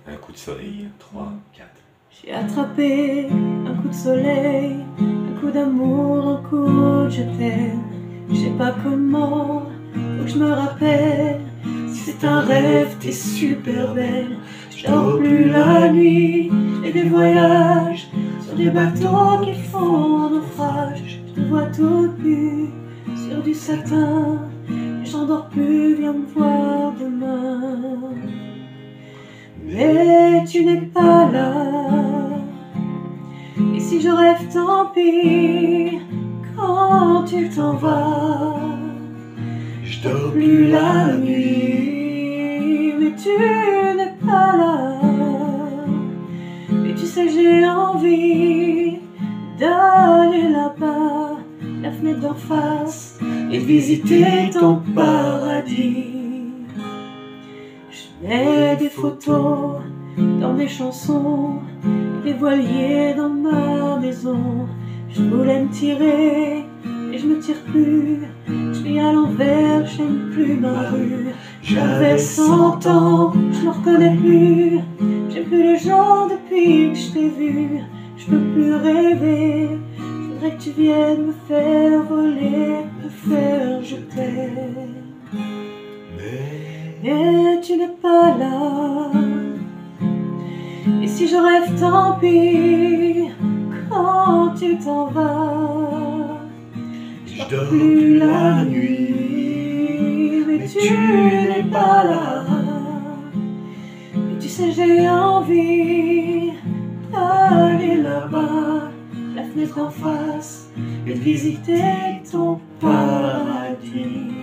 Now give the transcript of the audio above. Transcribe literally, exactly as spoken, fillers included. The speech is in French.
Un coup de soleil, trois, quatre. J'ai attrapé un coup de soleil, un coup d'amour, un coup de je t'aime. Je sais pas comment, faut que je me rappelle. Si c'est un rêve, t'es super belle. Je dors plus la nuit, et des voyages sur des bateaux qui font naufrage. Je te vois toute nue sur du satin, et j'en dors plus, viens me voir demain. Mais tu n'es pas là, et si je rêve tant pis, quand tu t'en vas, Je dors plus la nuit, mais tu n'es pas là. Et tu sais j'ai envie d'aller là-bas, la fenêtre d'en face, et de visiter ton paradis. Je mets des photos dans mes chansons, des voiliers dans ma maison. Je voulais me tirer, et je me tire plus. Je vis à l'envers, j'aime plus ma rue. J'avais cent ans, je ne reconnais plus. J'aime plus les gens depuis que je t'ai vu. Je peux plus rêver, je voudrais que tu viennes me faire voler, me faire jeter. Mais tu n'es pas là, et si je rêve tant pis, quand tu t'en vas, Je dors plus la nuit, mais tu n'es pas là. Et tu sais j'ai envie d'aller là-bas, la fenêtre en face, et de visiter ton paradis.